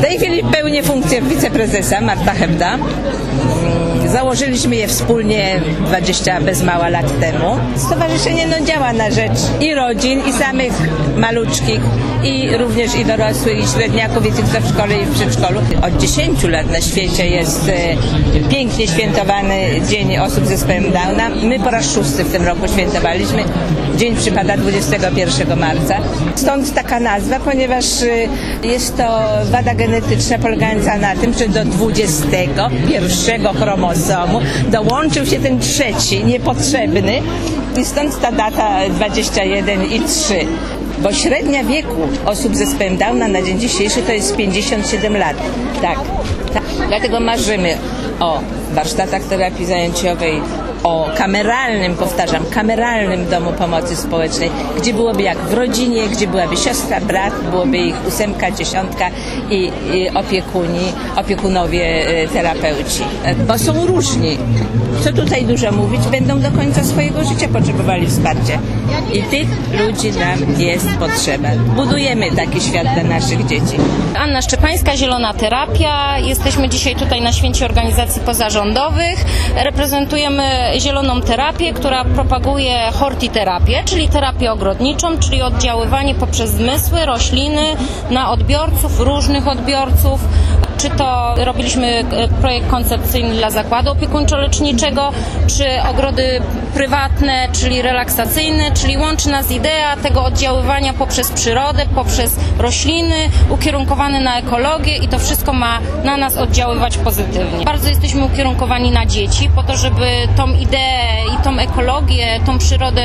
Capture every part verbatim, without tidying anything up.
tej chwili pełnię funkcję wiceprezesa, Marta Hebda. Założyliśmy je wspólnie dwadzieścia bez mała lat temu. Stowarzyszenie no, działa na rzecz i rodzin, i samych maluczkich, i również i dorosłych, i średniaków, i tych, co w szkole i w przedszkolu. Od dziesięciu lat na świecie jest e, pięknie świętowany Dzień Osób z Zespołem Downa. My po raz szósty w tym roku świętowaliśmy. Dzień przypada dwudziestego pierwszego marca. Stąd taka nazwa, ponieważ e, jest to wada genetyczna polegająca na tym, że do dwudziestego pierwszego chromosomu dołączył się ten trzeci, niepotrzebny, i stąd ta data dwadzieścia jeden i trzy. Bo średnia wieku osób z zespołem Downa na dzień dzisiejszy to jest pięćdziesiąt siedem lat. Tak, tak. Dlatego marzymy o warsztatach terapii zajęciowej, o kameralnym, powtarzam, kameralnym domu pomocy społecznej, gdzie byłoby jak w rodzinie, gdzie byłaby siostra, brat, byłoby ich ósemka, dziesiątka i, i opiekuni, opiekunowie terapeuci. Bo są różni. Co tutaj dużo mówić, będą do końca swojego życia potrzebowali wsparcia. I tych ludzi nam jest potrzeba. Budujemy taki świat dla naszych dzieci. Anna Szczepańska, Zielona Terapia. Jesteśmy dzisiaj tutaj na święcie organizacji pozarządowych. Reprezentujemy Zieloną Terapię, która propaguje hortiterapię, czyli terapię ogrodniczą, czyli oddziaływanie poprzez zmysły, rośliny na odbiorców, różnych odbiorców. Czy to robiliśmy projekt koncepcyjny dla zakładu opiekuńczo-leczniczego, czy ogrody prywatne, czyli relaksacyjne, czyli łączy nas idea tego oddziaływania poprzez przyrodę, poprzez rośliny, ukierunkowane na ekologię i to wszystko ma na nas oddziaływać pozytywnie. Bardzo jesteśmy ukierunkowani na dzieci, po to, żeby tą ideę i tą ekologię, tą przyrodę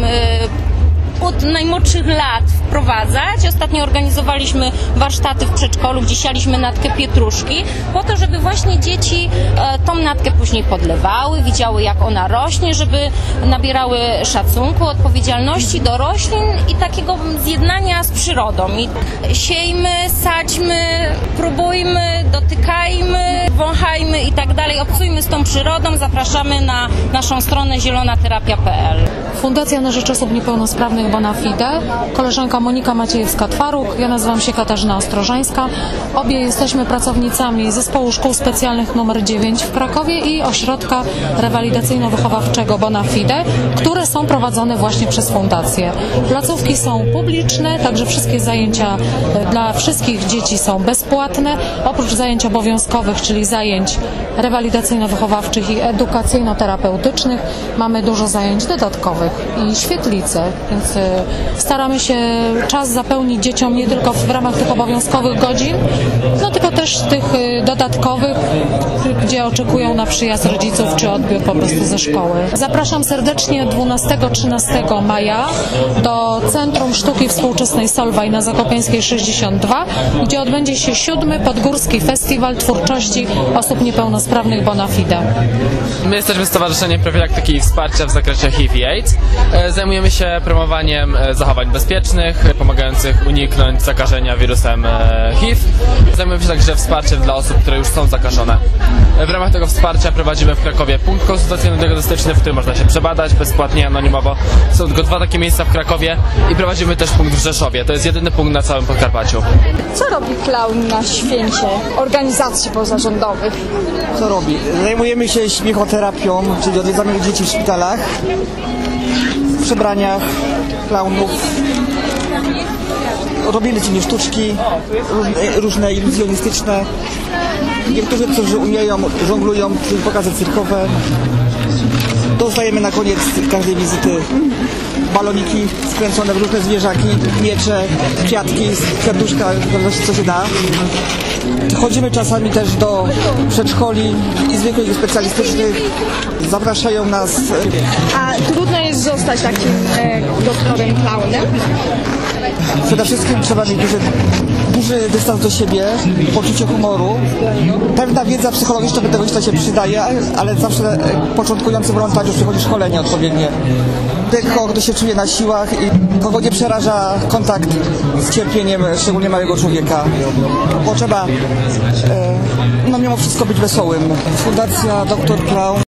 od najmłodszych lat wprowadzać. Ostatnio organizowaliśmy warsztaty w przedszkolu, gdzie sialiśmy natkę pietruszki, po to, żeby właśnie dzieci e, tą natkę później podlewały, widziały, jak ona rośnie, żeby nabierały szacunku, odpowiedzialności do roślin i takiego zjednania z przyrodą. I siejmy, sadźmy, próbujmy, dotykajmy, wąchajmy i tak dalej. Obcujmy z tą przyrodą. Zapraszamy na naszą stronę zielona terapia kropka p l. Fundacja na rzecz osób niepełnosprawnych Bona Fide, koleżanka Monika Maciejewska-Twaruk, ja nazywam się Katarzyna Ostrożańska. Obie jesteśmy pracownicami Zespołu Szkół Specjalnych numer dziewięć w Krakowie i Ośrodka Rewalidacyjno-Wychowawczego Bona Fide, które są prowadzone właśnie przez Fundację. Placówki są publiczne, także wszystkie zajęcia dla wszystkich dzieci są bezpłatne. Oprócz zajęć obowiązkowych, czyli zajęć rewalidacyjno-wychowawczych i edukacyjno-terapeutycznych, mamy dużo zajęć dodatkowych i świetlice, więc staramy się czas zapełnić dzieciom nie tylko w ramach tych obowiązkowych godzin, no tylko też tych dodatkowych, gdzie oczekują na przyjazd rodziców czy odbiór po prostu ze szkoły. Zapraszam serdecznie dwunastego trzynastego maja do Centrum Sztuki Współczesnej Solwaj na Zakopiańskiej sześćdziesiąt dwa, gdzie odbędzie się siódmy Podgórski Festiwal Twórczości Osób Niepełnosprawnych Bona Fide. My jesteśmy Stowarzyszeniem Profilaktyki i Wsparcia w zakresie H I V i AIDS. Zajmujemy się promowaniem zachowań bezpiecznych, pomagających uniknąć zakażenia wirusem H I V. Zajmujemy się także wsparciem dla osób, które już są zakażone. W ramach tego wsparcia prowadzimy w Krakowie punkt konsultacyjno-diagnostyczny, w którym można się przebadać bezpłatnie, anonimowo. Są tylko dwa takie miejsca w Krakowie i prowadzimy też punkt w Rzeszowie. To jest jedyny punkt na całym Podkarpaciu. Co robi klaun na święcie organizacji pozarządowych? Co robi? Zajmujemy się śmiechoterapią, czyli odwiedzamy dzieci w szpitalach, w przebraniach klaunów. Robimy ci sztuczki, różne, różne iluzjonistyczne. Niektórzy, którzy umieją, żonglują, pokazy cyrkowe. Dostajemy na koniec każdej wizyty baloniki skręcone w różne zwierzaki, miecze, kwiatki, serduszka, w zależności co się da. Chodzimy czasami też do przedszkoli i zwykłych i specjalistycznych. Zapraszają nas. A trudno jest zostać takim e, doktorem klaunem? Przede wszystkim trzeba mieć duży, duży dystans do siebie, poczucie humoru. Pewna wiedza psychologiczna pedagogiczna się przydaje, ale zawsze początkujący wolontariusz przychodzi szkolenie odpowiednie. Tylko kto się czuje na siłach i kogo nie przeraża kontakt z cierpieniem szczególnie małego człowieka. Bo trzeba e, no mimo wszystko być wesołym. Fundacja doktor Klaun